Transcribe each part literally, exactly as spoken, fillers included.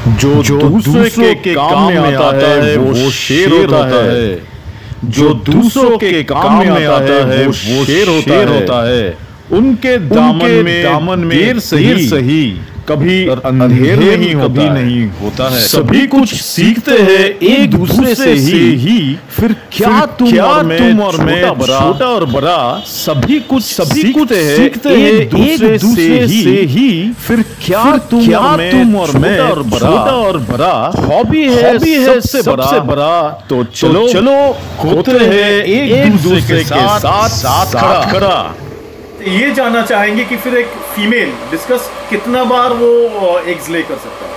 जो, जो दूसरे के, के काम में आता है वो शेर होता है। जो दूसरों के काम में आता है वो शेर होता है। उनके दामन में दामन में देर सही सही कभी अंधेर नहीं कभी नहीं होता है। सभी कुछ सीखते हैं एक दूसरे से ही, फिर क्या तुम क्या तुम और मैं छोटा और बड़ा सभी कुछ सभी कुछ सीखते हैं एक दूसरे से ही, फिर क्या तुम क्या तुम और मैं छोटा और बड़ा हॉबी है हॉबी है सबसे बड़ा। तो चलो चलो होते हैं एक दूसरे के साथ साथ खड़ा। ये जानना चाहेंगे कि फिर एक फीमेल डिस्कस कितना बार वो एग्स ले कर सकता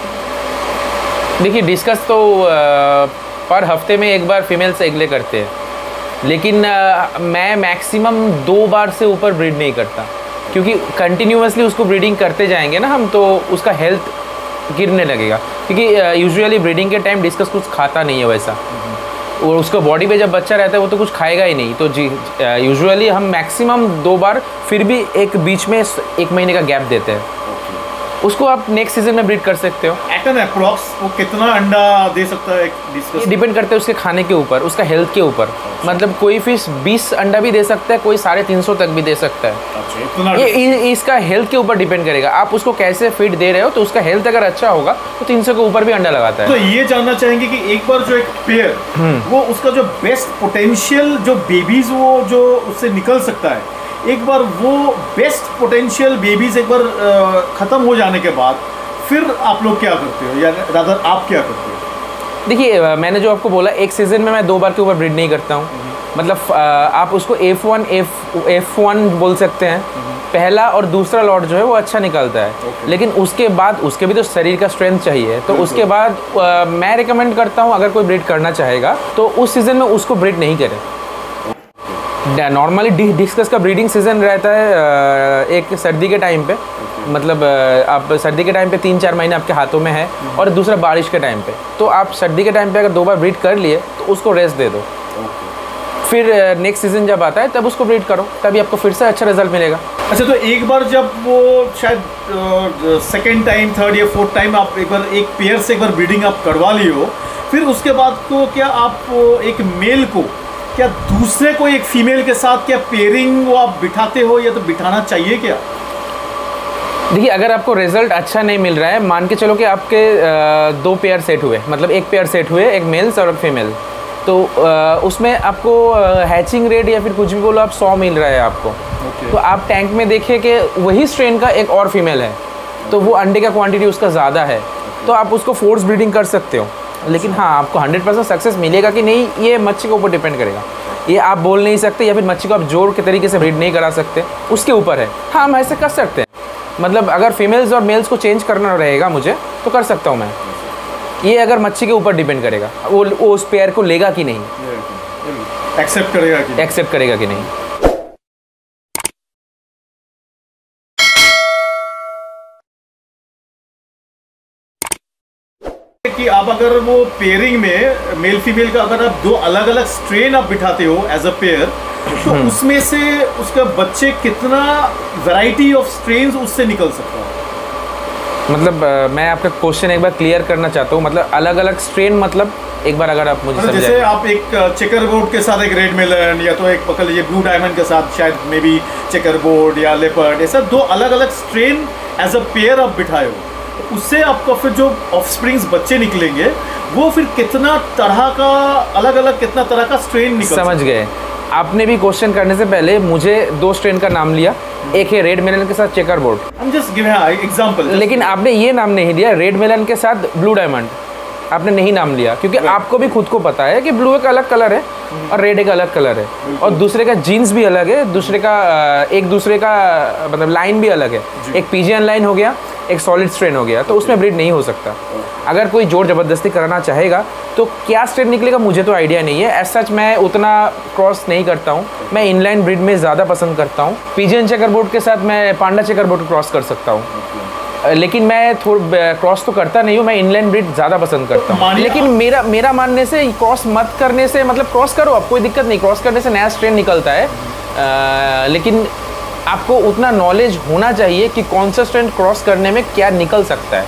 है? देखिए, डिस्कस तो आ, पर हफ्ते में एक बार फीमेल से एग ले करते हैं, लेकिन आ, मैं मैक्सिमम दो बार से ऊपर ब्रीड नहीं करता, क्योंकि कंटिन्यूअसली उसको ब्रीडिंग करते जाएंगे ना हम, तो उसका हेल्थ गिरने लगेगा। क्योंकि यूजुअली ब्रीडिंग के टाइम डिस्कस कुछ खाता नहीं है वैसा, और उसका बॉडी पे जब बच्चा रहता है वो तो कुछ खाएगा ही नहीं। तो जी यूजुअली हम मैक्सिमम दो बार, फिर भी एक बीच में एक महीने का गैप देते हैं। उसको आप नेक्स्ट सीजन में ब्रीड कर सकते हो। एट एन अप्रॉक्स वो कितना अंडा दे सकता है डिस्कस? डिपेंड करता है उसके खाने के ऊपर, उसका हेल्थ के ऊपर। मतलब कोई फिश बीस अंडा भी दे सकता है, कोई साढ़े तीन सौ तक भी दे सकता है। अच्छा, इतना ये इसका हेल्थ के ऊपर डिपेंड करेगा, आप उसको कैसे फीड दे रहे हो। तो उसका हेल्थ अगर अच्छा होगा तो तीन सौ के ऊपर भी अंडा लगाता है। तो ये जानना चाहेंगे कि एक बार जो एक पेयर वो उसका जो बेस्ट पोटेंशियल जो बेबीज वो जो उससे निकल सकता है, एक बार वो बेस्ट पोटेंशियल बेबीज एक बार ख़त्म हो जाने के बाद फिर आप लोग क्या करते हो, या रादर आप क्या करते हो? देखिए, मैंने जो आपको बोला, एक सीज़न में मैं दो बार के ऊपर ब्रीड नहीं करता हूँ। मतलब आप उसको F one F F one बोल सकते हैं। पहला और दूसरा लॉट जो है वो अच्छा निकलता है, okay. लेकिन उसके बाद उसके भी तो शरीर का स्ट्रेंथ चाहिए। तो उसके बाद आ, मैं रिकमेंड करता हूँ, अगर कोई ब्रीड करना चाहेगा तो उस सीज़न में उसको ब्रीड नहीं करें। नॉर्मली डिस्कस का ब्रीडिंग सीजन रहता है एक सर्दी के टाइम पे, मतलब आप सर्दी के टाइम पे तीन चार महीने आपके हाथों में है, और दूसरा बारिश के टाइम पे। तो आप सर्दी के टाइम पे अगर दो बार ब्रीड कर लिए तो उसको रेस्ट दे दो, फिर नेक्स्ट सीजन जब आता है तब उसको ब्रीड करो, तभी आपको फिर से अच्छा रिजल्ट मिलेगा। अच्छा, तो एक बार जब वो शायद सेकेंड टाइम थर्ड या फोर्थ टाइम आप एक बार एक पेयर से एक बार ब्रीडिंग आप करवा ली हो, फिर उसके बाद को क्या आप एक मेल को क्या दूसरे को एक फीमेल के साथ क्या पेयरिंग वो आप बिठाते हो, या तो बिठाना चाहिए क्या? देखिए, अगर आपको रिजल्ट अच्छा नहीं मिल रहा है, मान के चलो कि आपके दो पेयर सेट हुए, मतलब एक पेयर सेट हुए, एक मेल्स और एक फीमेल, तो उसमें आपको हैचिंग रेट या फिर कुछ भी बोलो आप सौ मिल रहा है आपको, okay. तो आप टैंक में देखिए कि वही स्ट्रेन का एक और फीमेल है, तो वो अंडे का क्वांटिटी उसका ज़्यादा है, okay. तो आप उसको फोर्स ब्रीडिंग कर सकते हो। लेकिन हाँ, आपको हंड्रेड परसेंट सक्सेस मिलेगा कि नहीं, ये मच्छी के ऊपर डिपेंड करेगा। ये आप बोल नहीं सकते, या फिर मच्छी को आप जोड़ के तरीके से ब्रीड नहीं करा सकते, उसके ऊपर है। हाँ, हम ऐसे कर सकते हैं, मतलब अगर फीमेल्स और मेल्स को चेंज करना रहेगा मुझे तो कर सकता हूँ मैं। ये अगर मच्छी के ऊपर डिपेंड करेगा, वो वो उस पेयर को लेगा कि नहीं, एक्सेप्ट करेगा कि एक्सेप्ट करेगा कि नहीं। कि आप अगर वो पेयरिंग में मेल फीमेल का अगर आप दो अलग अलग स्ट्रेन आप बिठाते हो एज अ पेयर, तो उसमें से उसका बच्चे कितना वैरायटी ऑफ स्ट्रेन्स उससे निकल सकता है? मतलब uh, मैं आपका क्वेश्चन एक बार क्लियर करना चाहता हूँ। मतलब अलग अलग स्ट्रेन, मतलब एक बार अगर आप मुझे समझाएं। जैसे आप एक चेकर बोर्ड के साथ एक रेड मेलन, या तो एक पकड़ लीजिए ब्लू डायमंड के साथ शायद मे बी चेकर बोर्ड या लेपर्ड, ऐसा दो अलग अलग स्ट्रेन एज अ पेयर आप बिठाए हो, उससे आपको फिर जो ऑफस्प्रिंग्स बच्चे निकलेंगे वो फिर कितना तरह का अलग अलग कितना तरह का स्ट्रेन निकल। समझ गए। आपने भी क्वेश्चन करने से पहले मुझे दो स्ट्रेन का नाम लिया, एक है रेड मेलन के साथ checkerboard, I'm just giving an example, लेकिन आपने ये नाम नहीं दिया रेड मेलन के साथ ब्लू डायमंड, आपने नहीं नाम लिया, क्योंकि आपको भी खुद को पता है कि ब्लू एक अलग कलर है और रेड एक अलग कलर है, और दूसरे का जीन्स भी अलग है, दूसरे का एक दूसरे का मतलब लाइन भी अलग है। एक पीजियन लाइन हो गया, एक सॉलिड स्ट्रेन हो गया, तो उसमें ब्रीड नहीं हो सकता। अगर कोई जोर ज़बरदस्ती कराना चाहेगा तो क्या स्ट्रेन निकलेगा मुझे तो आइडिया नहीं है। एज सच मैं उतना क्रॉस नहीं करता हूँ, मैं इनलाइन ब्रीड में ज़्यादा पसंद करता हूँ। पीजियन चेकर बोर्ड के साथ मैं पांडा चेकर बोर्ड क्रॉस कर सकता हूँ, लेकिन मैं थोड़ा क्रॉस तो करता नहीं हूँ, मैं इनलाइन ब्रीड ज़्यादा पसंद करता हूँ। लेकिन मेरा मेरा मानने से क्रॉस मत करने से, मतलब क्रॉस करो आप, कोई दिक्कत नहीं, क्रॉस करने से नया स्ट्रेन निकलता है, आ, लेकिन आपको उतना नॉलेज होना चाहिए कि कौन सा स्ट्रेन क्रॉस करने में क्या निकल सकता है।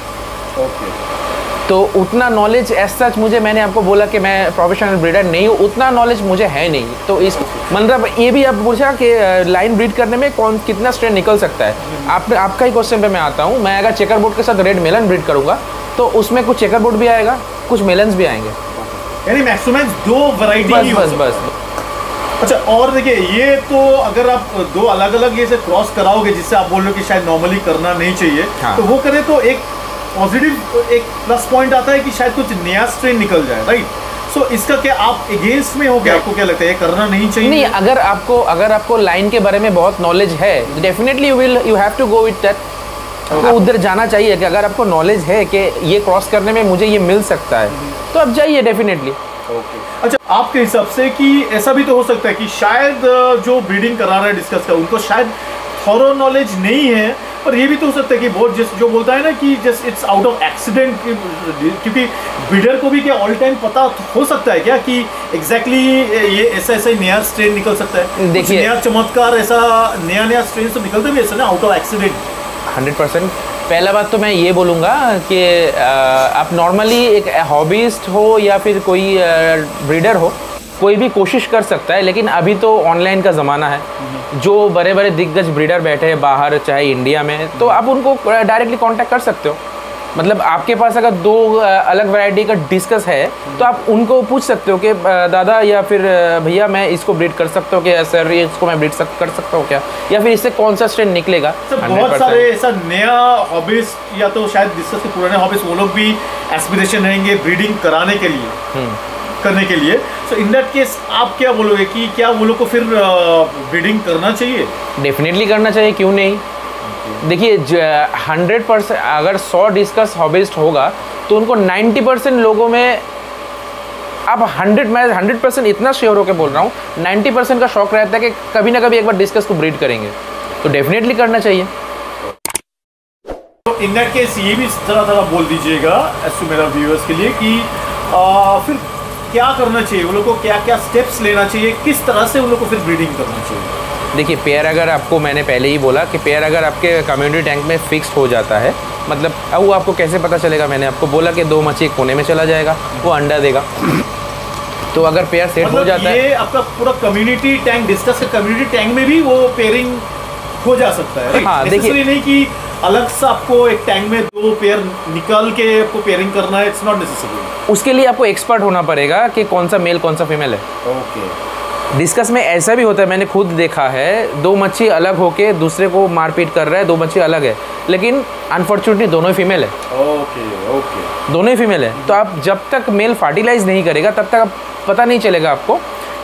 ओके। तो उतना नॉलेज एज सच मुझे, मैंने आपको बोला कि मैं प्रोफेशनल ब्रीडर नहीं हूँ, उतना नॉलेज मुझे है नहीं। तो इस मतलब ये भी आप पूछा कि लाइन ब्रीड करने में कौन कितना स्ट्रेन निकल सकता है। आप आपका ही क्वेश्चन पे मैं आता हूँ। मैं अगर चेकर बोर्ड के साथ रेड मेलन ब्रीड करूँगा तो उसमें कुछ चेकर बोर्ड भी आएगा, कुछ मेलन्स भी आएंगे, यानी मैक्सिमम दो वैरायटी बस बस बस। अच्छा, और देखिए ये तो अगर आप दो अलग अलग ये से क्रॉस कराओगे, जिससे आप बोल रहे हो कि शायद नॉर्मली करना नहीं चाहिए, हाँ। तो वो करें तो एक पॉजिटिव एक प्लस पॉइंट आता है कि शायद कुछ नया स्ट्रेन निकल जाए, राइट? सो so, इसका क्या आप अगेंस्ट में हो क्या? आपको क्या लगता है ये करना नहीं चाहिए? नहीं, अगर आपको अगर आपको लाइन के बारे में बहुत नॉलेज है, definitely you will you have to go with that. तो उधर जाना चाहिए कि अगर आपको नॉलेज है कि ये क्रॉस करने में मुझे ये मिल सकता है तो आप जाइए डेफिनेटली। ओके। अच्छा, आपके हिसाब से कि ऐसा भी तो हो सकता है कि शायद जो ब्रीडिंग करा रहा है डिस्कस कर, उनको शायद थॉरो नॉलेज नहीं है, पर ये भी तो हो सकता है कि बहुत जिस जो बोलता है ना कि just it's out of accident, क्योंकि ब्रीडर को भी क्या ऑल टाइम पता हो सकता है क्या कि एग्जैक्टली ये ऐसा ऐसा नया स्ट्रेन निकल सकता है? देखिए, नया चमत्कार ऐसा नया नया स्ट्रेन सब निकलते भी ऐसा ना out of accident. Hundred percent. पहला बात तो मैं ये बोलूँगा कि आप नॉर्मली एक हॉबीस्ट हो या फिर कोई ब्रीडर हो, कोई भी कोशिश कर सकता है, लेकिन अभी तो ऑनलाइन का ज़माना है। जो बड़े बड़े दिग्गज ब्रीडर बैठे हैं बाहर, चाहे इंडिया में, तो आप उनको डायरेक्टली कांटेक्ट कर सकते हो। मतलब आपके पास अगर दो अलग वैरायटी का डिस्कस है तो आप उनको पूछ सकते हो कि दादा या फिर भैया मैं इसको ब्रीड कर सकता हूँ क्या, सर ये इसको मैं ब्रीड सक, कर सकता हूँ क्या, या फिर इससे कौन सा स्ट्रेन निकलेगा। बहुत सारे ऐसा नया हॉबीज या तो शायद डिस्कस के पुराने हॉबीज, वो लोग भी एस्पिरेशन रहेंगे ब्रीडिंग कराने के लिए करने के लिए। सो इन दैट केस आप क्या बोलोगे कि क्या वो लोग को फिर ब्रीडिंग करना चाहिए? डेफिनेटली करना चाहिए, क्यों नहीं। देखिए, हंड्रेड परसेंट अगर सौ डिस्कस हॉबिस्ट होगा तो उनको नाइन्टी परसेंट लोगों में, अब हंड्रेड मैं हंड्रेड परसेंट इतना श्योर होकर बोल रहा हूँ, नाइन्टी परसेंट का शौक रहता है कि कभी ना कभी एक बार डिस्कस को ब्रीड करेंगे, तो डेफिनेटली करना चाहिए। तो इन दैट केस ये भी थोड़ा थोड़ा बोल दीजिएगा एज टू मेरा व्यूअर्स के लिए कि आ, फिर क्या करना चाहिए, उन लोग को क्या क्या स्टेप्स लेना चाहिए, किस तरह से उन लोग को फिर ब्रीडिंग करना चाहिए? देखिए, पेयर अगर आपको, मैंने पहले ही बोला कि पेयर अगर आपके कम्युनिटी टैंक में फिक्स्ड हो जाता है, मतलब अब वो आपको कैसे पता चलेगा, मैंने आपको बोला कि दो मच्छी एक कोने में चला जाएगा, वो अंडा देगा। तो अगर पेयर सेट मतलब हो जाता ये है, ये आपका पूरा कम्युनिटी टैंक डिस्कस के कम्युनिटी टैंक में भी वो पेयरिंग हो जा सकता है। हाँ, देखिए नहीं कि अलग से आपको एक टैंक में दो पेयर निकाल के आपको पेयरिंग करना है, इट्स नॉट नेसेसरी। उसके लिए आपको एक्सपर्ट होना पड़ेगा कि कौन सा मेल कौन सा फीमेल है। ओके। डिस्कस में ऐसा भी होता है, मैंने खुद देखा है, दो मच्छी अलग होके दूसरे को मारपीट कर रहा है, दो मच्छी अलग है, लेकिन अनफॉर्चुनेटली दोनों ही फीमेल है। ओके ओके, दोनों ही फीमेल है। तो आप जब तक मेल फर्टिलाइज नहीं करेगा तब तक आप पता नहीं चलेगा आपको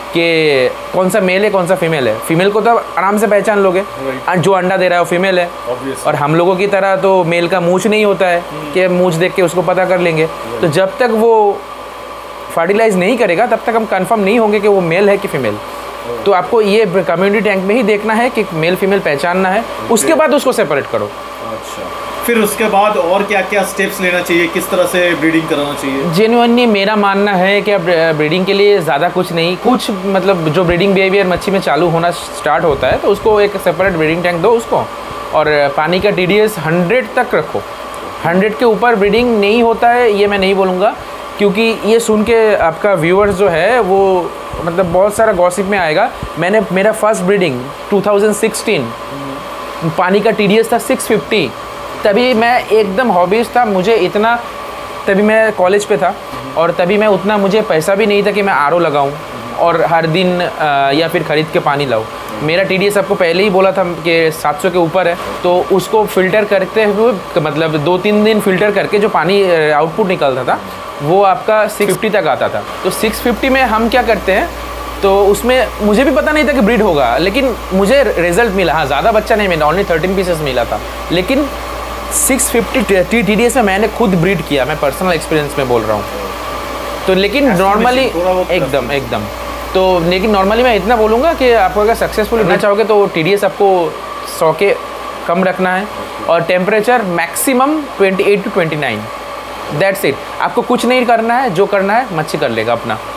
कि कौन सा मेल है कौन सा फीमेल है। फीमेल को तो आराम से पहचान लोगे, जो अंडा दे रहा है वो फीमेल है। और हम लोगों की तरह तो मेल का मूंछ नहीं होता है कि मूंछ देख के उसको पता कर लेंगे। तो जब तक वो फर्टिलाइज नहीं करेगा तब तक हम कंफर्म नहीं होंगे कि वो मेल है कि फीमेल। तो आपको ये कम्युनिटी टैंक में ही देखना है कि मेल फीमेल पहचानना है, उसके बाद उसको सेपरेट करो। अच्छा, फिर उसके बाद और क्या क्या स्टेप्स लेना चाहिए, किस तरह से ब्रीडिंग कराना चाहिए? जेन्युइनली मेरा मानना है कि ब्रीडिंग के लिए ज़्यादा कुछ नहीं, कुछ मतलब जो ब्रीडिंग बिहेवियर मच्छी में चालू होना स्टार्ट होता है तो उसको एक सेपरेट ब्रीडिंग टैंक दो उसको, और पानी का टी डी एस हंड्रेड तक रखो। हंड्रेड के ऊपर ब्रीडिंग नहीं होता है ये मैं नहीं बोलूँगा, क्योंकि ये सुन के आपका व्यूअर्स जो है वो मतलब बहुत सारा गॉसिप में आएगा। मैंने मेरा first breeding two thousand sixteen पानी का टी डी एस था सिक्स फिफ्टी, तभी मैं एकदम हॉबीज था, मुझे इतना, तभी मैं कॉलेज पे था और तभी मैं उतना मुझे पैसा भी नहीं था कि मैं आर ओ लगाऊँ और हर दिन आ, या फिर ख़रीद के पानी लाऊँ। मेरा टी डी एस आपको पहले ही बोला था कि सात सौ के ऊपर है, तो उसको फ़िल्टर करते हुए मतलब दो तीन दिन फ़िल्टर करके जो पानी आउटपुट निकलता था वो आपका सिक्स फिफ्टी तक आता था। तो सिक्स फिफ्टी में हम क्या करते हैं, तो उसमें मुझे भी पता नहीं था कि ब्रीड होगा, लेकिन मुझे रिजल्ट मिला। हाँ, ज़्यादा बच्चा नहीं मिला, ओनली थर्टीन पीसेस मिला था, लेकिन six fifty T D S में मैंने खुद ब्रीड किया, मैं पर्सनल एक्सपीरियंस में बोल रहा हूँ। तो लेकिन नॉर्मली एकदम एकदम तो लेकिन नॉर्मली मैं इतना बोलूँगा कि आपको अगर सक्सेसफुल होना चाहोगे तो टी डी एस आपको सौ के कम रखना है और temperature maximum twenty eight to twenty nine, that's it. आपको कुछ नहीं करना है, जो करना है मच्छी कर लेगा अपना।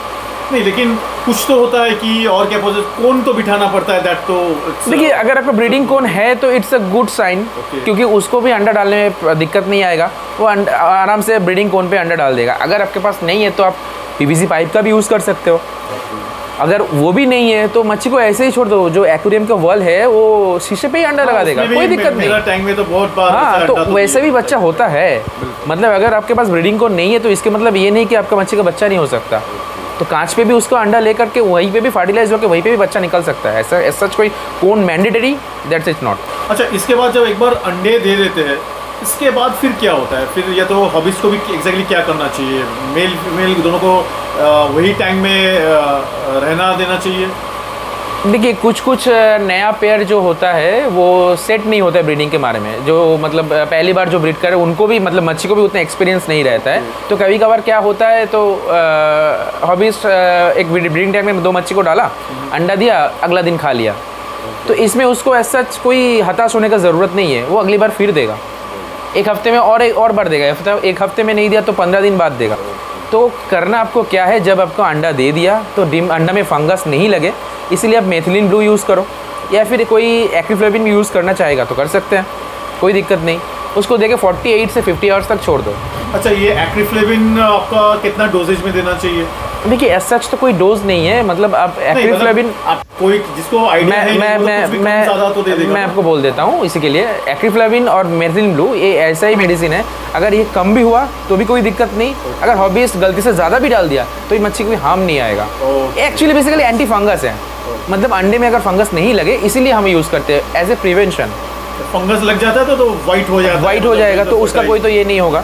नहीं, लेकिन कुछ तो होता है कि और क्या बोलते, कोन तो बिठाना पड़ता है, दैट तो देखिए अगर आपका ब्रीडिंग कोन है तो इट्स अ गुड साइन, क्योंकि उसको भी अंडा डालने में दिक्कत नहीं आएगा, वो आराम से ब्रीडिंग कोन पे अंडा डाल देगा। अगर आपके पास नहीं है तो आप पीवीसी पाइप का भी यूज़ कर सकते हो। अगर वो भी नहीं है तो मच्छी को ऐसे ही छोड़ दो, जो एक्वेरियम का वॉल है वो शीशे पे ही अंडा लगा देगा, कोई दिक्कत नहीं। टैंक में तो बहुत बार हाँ, तो वैसे भी बच्चा होता है। मतलब अगर आपके पास ब्रीडिंग कोन नहीं है तो इसके मतलब ये नहीं कि आपका मच्छी का बच्चा नहीं हो सकता। तो कांच पे भी उसको अंडा लेकर के वहीं पे भी फर्टिलाइज होकर वहीं पे भी बच्चा निकल सकता है। ऐसा ऐसा कोई कोन मैंडेटरी दैट्स इट नॉट। अच्छा, इसके बाद जब एक बार अंडे दे देते हैं, इसके बाद फिर क्या होता है? फिर या तो हॉबीज को भी एग्जैक्टली क्या करना चाहिए? मेल फीमेल दोनों को वही टैंक में रहना देना चाहिए? देखिए कुछ कुछ नया पेयर जो होता है वो सेट नहीं होता है ब्रीडिंग के बारे में। जो मतलब पहली बार जो ब्रीड करे उनको भी मतलब मच्छी को भी उतना एक्सपीरियंस नहीं रहता है। तो कभी कभार क्या होता है, तो हॉबीज एक ब्रीडिंग टैंक में दो मच्छी को डाला, अंडा दिया, अगला दिन खा लिया, तो इसमें उसको ऐसा कोई हताश होने का ज़रूरत नहीं है। वो अगली बार फिर देगा, एक हफ्ते में और एक और बार देगा। एक हफ्ते में नहीं दिया तो पंद्रह दिन बाद देगा। तो करना आपको क्या है, जब आपको अंडा दे दिया तो डिम अंडा में फंगस नहीं लगे, इसलिए आप मेथिलीन ब्लू यूज़ करो, या फिर कोई एक्रीफ्लोविन भी यूज़ करना चाहेगा तो कर सकते हैं, कोई दिक्कत नहीं। उसको देके अड़तालीस से पचास आवर्स तक छोड़ दो। अच्छा, ये एक्रीफ्लोविन आपका कितना डोजेज में देना चाहिए? देखिए एज सच तो कोई डोज नहीं है, मतलब आप एक्रीफ्लोविन मतलब कोई जिसको आइडिया है मैं मैं मैं तो दे देगा। मैं आपको बोल देता हूँ इसी के लिए। एक्रीफ्लोविन और मेथिलीन ब्लू ये ऐसा ही मेडिसिन है, अगर ये कम भी हुआ तो भी कोई दिक्कत नहीं। अगर हॉबीज गलती से ज़्यादा भी डाल दिया तो ये मच्छी को भी हार्म नहीं आएगा। एक्चुअली बेसिकली एंटी फंगस है, मतलब अंडे में अगर फंगस नहीं लगे इसीलिए हम यूज़ करते हैं एज ए प्रिवेंशन। फंगस लग जाता है तो, तो वाइट हो जाता है, वाइट हो जाएगा तो उसका कोई तो ये नहीं होगा।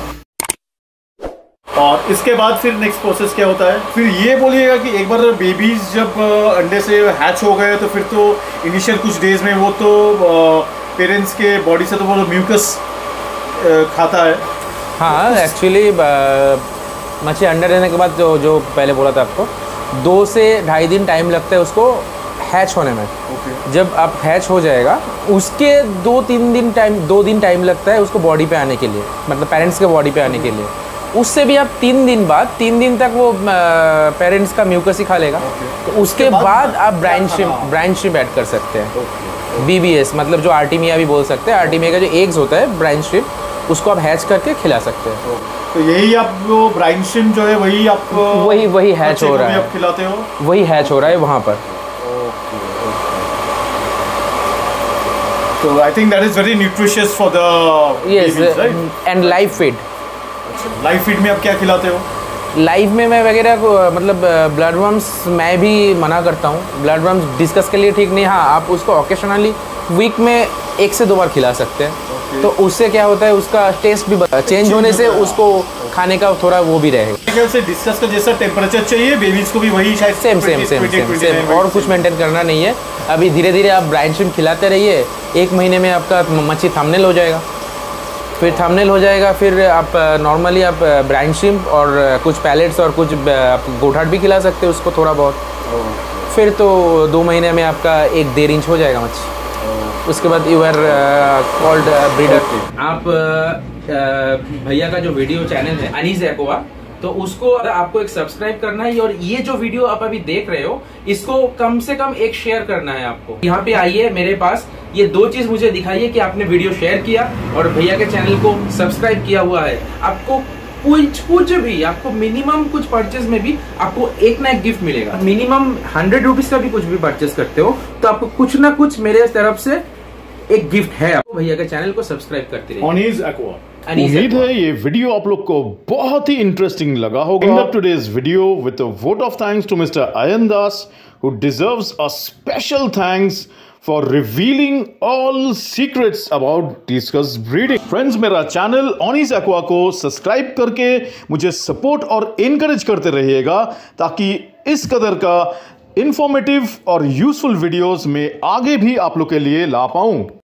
और इसके बाद फिर नेक्स्ट प्रोसेस क्या होता है? फिर ये बोलिएगा कि एक बार बेबीज जब अंडे से हैच हो गए तो फिर तो इनिशियल कुछ डेज में वो तो पेरेंट्स के बॉडी से तो वो म्यूकस खाता है। हाँ, एक्चुअली मच्छी अंडे रहने के बाद जो जो पहले बोला था आपको, दो से ढाई दिन टाइम लगता है उसको हैच होने में। okay. जब आप हैच हो जाएगा उसके दो तीन दिन टाइम दो दिन टाइम लगता है उसको बॉडी पे आने के लिए, मतलब पेरेंट्स के बॉडी पे आने के लिए। उससे भी आप तीन दिन बाद तीन दिन तक वो पेरेंट्स का म्यूकस ही खा लेगा। okay. तो उसके बाद, बाद आप brine shrimp brine shrimp add कर सकते हैं। okay. बीबीएस मतलब जो आर्टिमिया भी बोल सकते हैं। आर्टिमिया का जो एग्स होता है ब्राइन श्रिम्प, उसको आप हैच करके खिला सकते हैं। okay. तो यही आप वो ब्राइन श्रिम्प जो है वही आप वही वही हैच हो रहा है, आप खिलाते हो? वही हैच हो रहा है वहाँ पर। So I think that is very nutritious for the yes, babies, right? And live feed. Live feed में आप क्या खिलाते हो? लाइव में मैं वगैरह को मतलब ब्लड वर्म्स मैं भी मना करता हूँ। ब्लड वर्म्स डिस्कस के लिए ठीक नहीं। हाँ, आप उसको ओकेशनली वीक में एक से दो बार खिला सकते हैं। okay. तो उससे क्या होता है, उसका टेस्ट भी चेंज होने से उसको खाने का थोड़ा वो भी रहेगा। से डिस्कस का जैसा टेम्परेचर चाहिए बेबीज को भी वही शायद same same same same same और कुछ मेंटेन करना नहीं है। अभी धीरे धीरे आप ब्राइन श्रिम्प खिलाते रहिए, एक महीने में आपका मच्छी थंबनेल हो जाएगा। फिर थंबनेल हो जाएगा, फिर आप नॉर्मली आप ब्राइन श्रिम्प और कुछ पैलेट्स और कुछ गोठाट भी खिला सकते हैं उसको थोड़ा बहुत। फिर तो दो महीने में आपका एक डेढ़ इंच हो जाएगा मच्छी। उसके बाद यू आर कॉल्ड ब्रीडर। आप भैया का जो वीडियो चैनल है अनीस एक्वा, तो उसको आपको एक सब्सक्राइब करना है, और ये जो वीडियो आप अभी देख रहे हो इसको कम से कम एक शेयर करना है आपको। यहाँ पे आइए मेरे पास, ये दो चीज मुझे दिखाइए कि आपने वीडियो शेयर किया और भैया के चैनल को सब्सक्राइब किया हुआ है। आपको कुछ कुछ भी आपको मिनिमम कुछ परचेज में भी आपको एक ना एक गिफ्ट मिलेगा। मिनिमम हंड्रेड रुपीज का भी कुछ भी परचेज करते हो तो आपको कुछ ना कुछ मेरे तरफ से एक गिफ्ट है। आपको भैया के चैनल को सब्सक्राइब करते रहिए। अनीस एक्वा। उम्मीद है ये वीडियो आप लोग को बहुत ही इंटरेस्टिंग लगा होगा। End up today's video with a vote of thanks to Mister Ayan Das, who deserves a special thanks for revealing all secrets about discus breeding. Friends, मेरा चैनल ऑनीस एक्वा को सब्सक्राइब करके मुझे सपोर्ट और encourage करते रहिएगा, ताकि इस कदर का इंफॉर्मेटिव और यूजफुल वीडियोस में आगे भी आप लोग के लिए ला पाऊं।